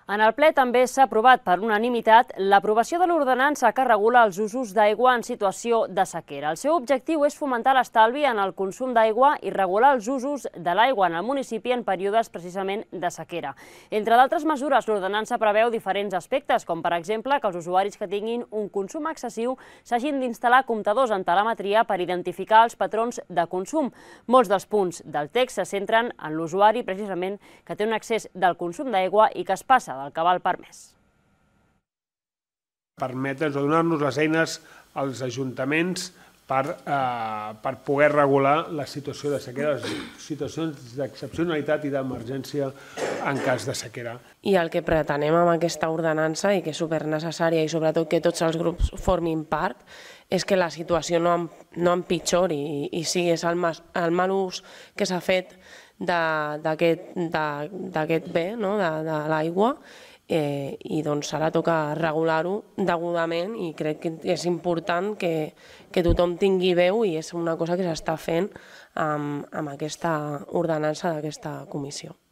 En el ple també s'ha aprovat per unanimitat l'aprovació de l'ordenança que regula els usos d'aigua en situació de sequera. El seu objectiu és fomentar l'estalvi en el consum d'aigua i regular els usos de l'aigua en el municipi en períodes precisament de sequera. Entre d'altres mesures, l'ordenança preveu diferents aspectes, com per exemple que els usuaris que tinguin un consum excessiu s'hagin d'instal·lar comptadors en telemetria per identificar els patrons de consum. Molts dels punts del text se centren en l'usuari precisament que té un excés del consum d'aigua i que es passa del cabal permès. Permetre'ns o donar-nos les eines als ajuntaments per poder regular la situació de sequera, les situacions d'excepcionalitat i d'emergència en cas de sequera. I el que pretenem amb aquesta ordenança, i que és supernecessària i sobretot que tots els grups formin part, és que la situació no empitjori i sigués el mal ús que s'ha fet d'aquest bé, de l'aigua, i doncs ara toca regular-ho degudament i crec que és important que tothom tingui veu i és una cosa que s'està fent amb aquesta ordenança d'aquesta comissió.